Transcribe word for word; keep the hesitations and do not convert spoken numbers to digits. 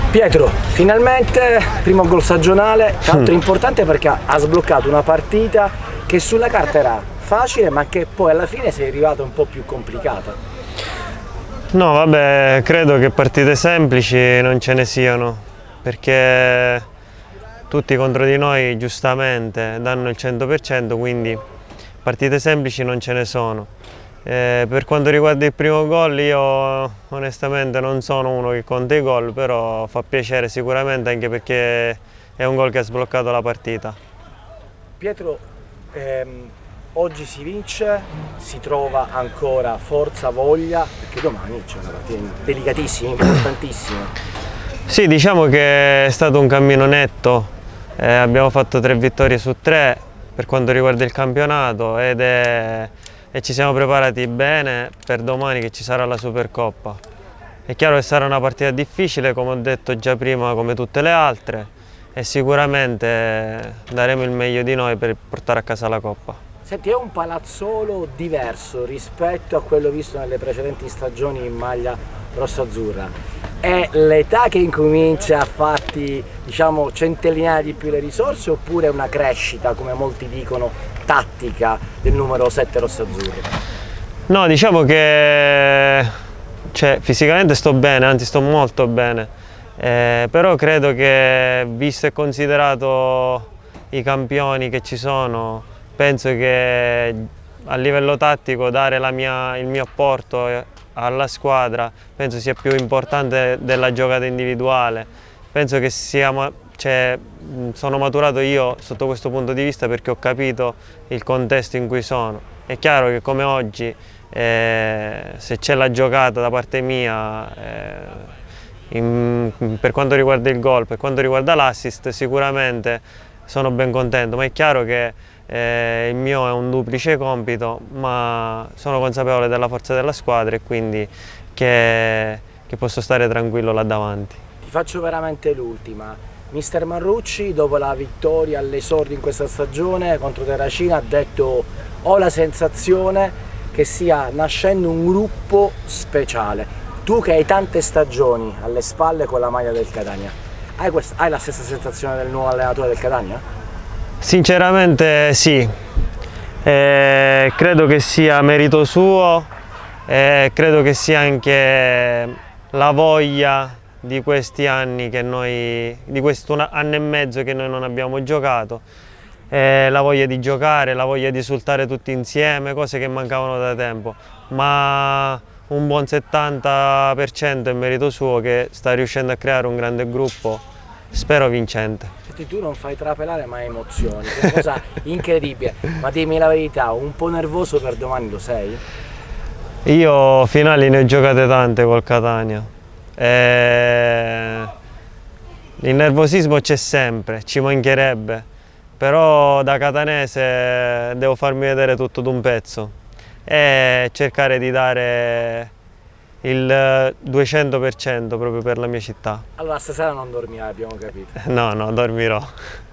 Pietro, finalmente primo gol stagionale, tra l'altro importante perché ha sbloccato una partita che sulla carta era facile ma che poi alla fine si è arrivata un po' più complicata. No, vabbè, credo che partite semplici non ce ne siano, perché tutti contro di noi giustamente danno il cento per cento, quindi partite semplici non ce ne sono. Eh, per quanto riguarda il primo gol, io onestamente non sono uno che conta i gol, però fa piacere sicuramente anche perché è un gol che ha sbloccato la partita. Pietro, ehm, oggi si vince, si trova ancora forza, voglia, perché domani c'è una partita delicatissima, importantissima. Sì, diciamo che è stato un cammino netto, eh, abbiamo fatto tre vittorie su tre per quanto riguarda il campionato ed è... e ci siamo preparati bene per domani che ci sarà la Supercoppa. È chiaro che sarà una partita difficile, come ho detto già prima, come tutte le altre, e sicuramente daremo il meglio di noi per portare a casa la Coppa. Senti, è un palazzolo diverso rispetto a quello visto nelle precedenti stagioni in maglia rossa-azzurra. È l'età che incomincia a farti, diciamo, centellinare di più le risorse, oppure è una crescita, come molti dicono, tattica del numero sette rosso-azzurro? No, diciamo che cioè, fisicamente sto bene, anzi sto molto bene, eh, però credo che, visto e considerato i campioni che ci sono, penso che a livello tattico dare la mia, il mio apporto alla squadra penso sia più importante della giocata individuale. Penso che sia, cioè, sono maturato io sotto questo punto di vista perché ho capito il contesto in cui sono. È chiaro che come oggi eh, se c'è la giocata da parte mia eh, in, per quanto riguarda il gol, per quanto riguarda l'assist, sicuramente sono ben contento, ma è chiaro che eh, il mio è un duplice compito, ma sono consapevole della forza della squadra e quindi che, che posso stare tranquillo là davanti. Ti faccio veramente l'ultima. Mister Marrucci, dopo la vittoria all'esordio in questa stagione contro Terracina, ha detto: ho la sensazione che stia nascendo un gruppo speciale. Tu che hai tante stagioni alle spalle con la maglia del Catania, hai, questa, hai la stessa sensazione del nuovo allenatore del Catania? Sinceramente sì, eh, credo che sia merito suo, eh, credo che sia anche la voglia di questi anni che noi, di questo anno e mezzo che noi non abbiamo giocato, eh, la voglia di giocare, la voglia di esultare tutti insieme, cose che mancavano da tempo, ma un buon settanta per cento è merito suo, che sta riuscendo a creare un grande gruppo, spero vincente. Senti, tu non fai trapelare mai emozioni, è una cosa incredibile, ma dimmi la verità, un po' nervoso per domani lo sei? Io finali ne ho giocate tante col Catania. E il nervosismo c'è sempre, ci mancherebbe, però da catanese devo farmi vedere tutto d'un pezzo e cercare di dare il duecento per cento proprio per la mia città. Allora stasera non dormirai, abbiamo capito. No, no, dormirò.